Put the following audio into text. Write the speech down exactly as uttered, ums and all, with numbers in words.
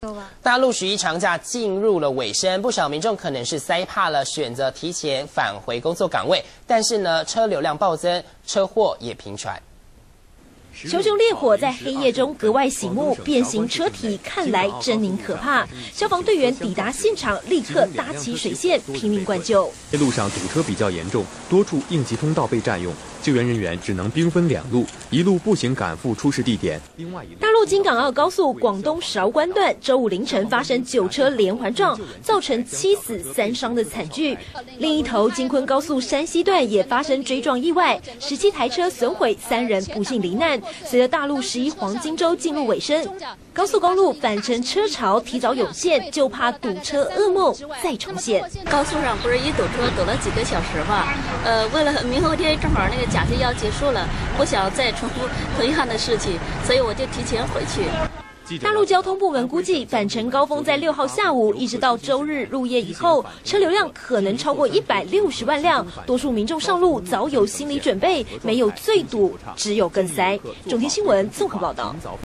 大陆十一长假进入了尾声，不少民众可能是塞怕了，选择提前返回工作岗位。但是呢，车流量暴增，车祸也频传。 熊熊烈火在黑夜中格外醒目，变形车体看来狰狞可怕。消防队员抵达现场，立刻搭起水线，拼命灌救。 路上堵车比较严重，多处应急通道被占用，救援人员只能兵分两路，一路步行赶赴出事地点，另外一路。大陆京港澳高速广东韶关段周五凌晨发生九车连环撞，造成七死三伤的惨剧。另一头京昆高速山西段也发生追撞意外，十七台车损毁，三人不幸罹难。 随着大陆十一黄金周进入尾声，高速公路返程车潮提早涌现，就怕堵车噩梦再重现。 高速上不是一堵车堵了几个小时吧？呃，为了明后天正好那个假期要结束了，不想再重复同样的事情，所以我就提前回去。 大陆交通部门估计，返程高峰在六号下午一直到周日入夜以后，车流量可能超过一百六十万辆。多数民众上路早有心理准备，没有最堵，只有更塞。中天新闻综合报道。